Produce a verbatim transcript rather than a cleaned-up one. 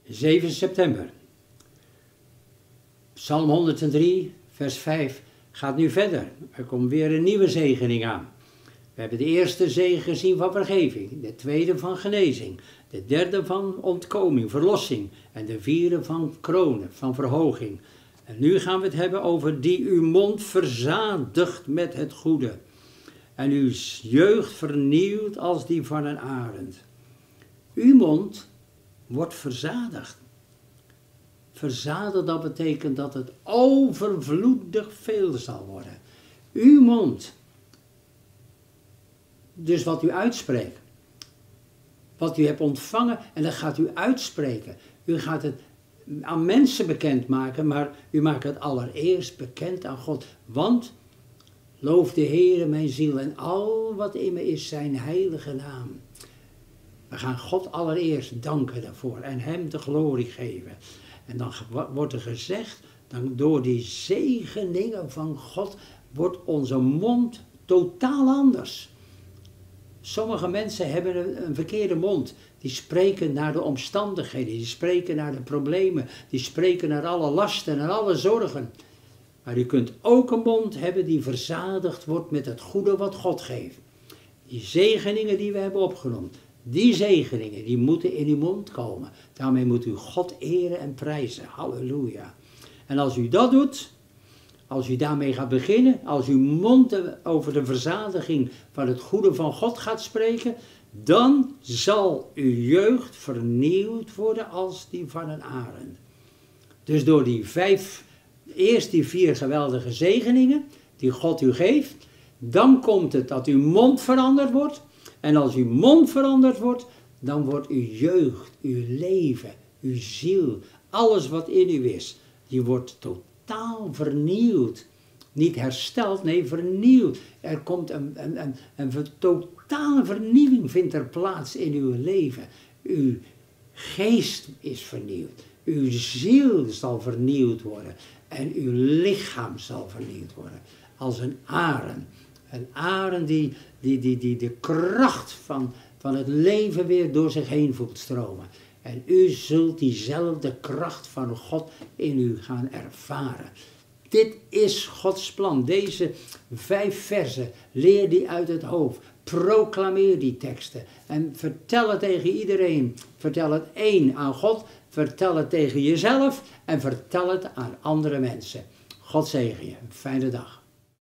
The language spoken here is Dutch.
zeven september. Psalm honderddrie, vers vijf gaat nu verder. Er komt weer een nieuwe zegening aan. We hebben de eerste zegen gezien van vergeving, de tweede van genezing, de derde van ontkoming, verlossing en de vierde van kronen, van verhoging. En nu gaan we het hebben over die uw mond verzadigt met het goede en uw jeugd vernieuwt als die van een arend. Uw mond wordt verzadigd. Verzadigd, dat betekent dat het overvloedig veel zal worden. Uw mond. Dus wat u uitspreekt. Wat u hebt ontvangen en dat gaat u uitspreken. U gaat het aan mensen bekendmaken, maar u maakt het allereerst bekend aan God. Want, loof de Heere mijn ziel en al wat in me is zijn heilige naam. We gaan God allereerst danken daarvoor en hem de glorie geven. En dan wordt er gezegd, dan door die zegeningen van God wordt onze mond totaal anders. Sommige mensen hebben een, een verkeerde mond. Die spreken naar de omstandigheden, die spreken naar de problemen, die spreken naar alle lasten en alle zorgen. Maar u kunt ook een mond hebben die verzadigd wordt met het goede wat God geeft. Die zegeningen die we hebben opgenomen, die zegeningen die moeten in uw mond komen. Daarmee moet u God eren en prijzen. Halleluja. En als u dat doet, als u daarmee gaat beginnen, als uw mond over de verzadiging van het goede van God gaat spreken, dan zal uw jeugd vernieuwd worden als die van een arend. Dus door die vijf, eerst die vier geweldige zegeningen die God u geeft, dan komt het dat uw mond veranderd wordt. En als uw mond veranderd wordt, dan wordt uw jeugd, uw leven, uw ziel, alles wat in u is, die wordt totaal vernieuwd. Niet hersteld, nee vernieuwd. Er komt een, een, een, een totale vernieuwing vindt er plaats in uw leven. Uw geest is vernieuwd. Uw ziel zal vernieuwd worden. En uw lichaam zal vernieuwd worden. Als een arend. Een arend die, die, die, die de kracht van, van het leven weer door zich heen voelt stromen. En u zult diezelfde kracht van God in u gaan ervaren. Dit is Gods plan. Deze vijf versen, leer die uit het hoofd. Proclameer die teksten. En vertel het tegen iedereen. Vertel het één aan God. Vertel het tegen jezelf. En vertel het aan andere mensen. God zegen je. Een fijne dag.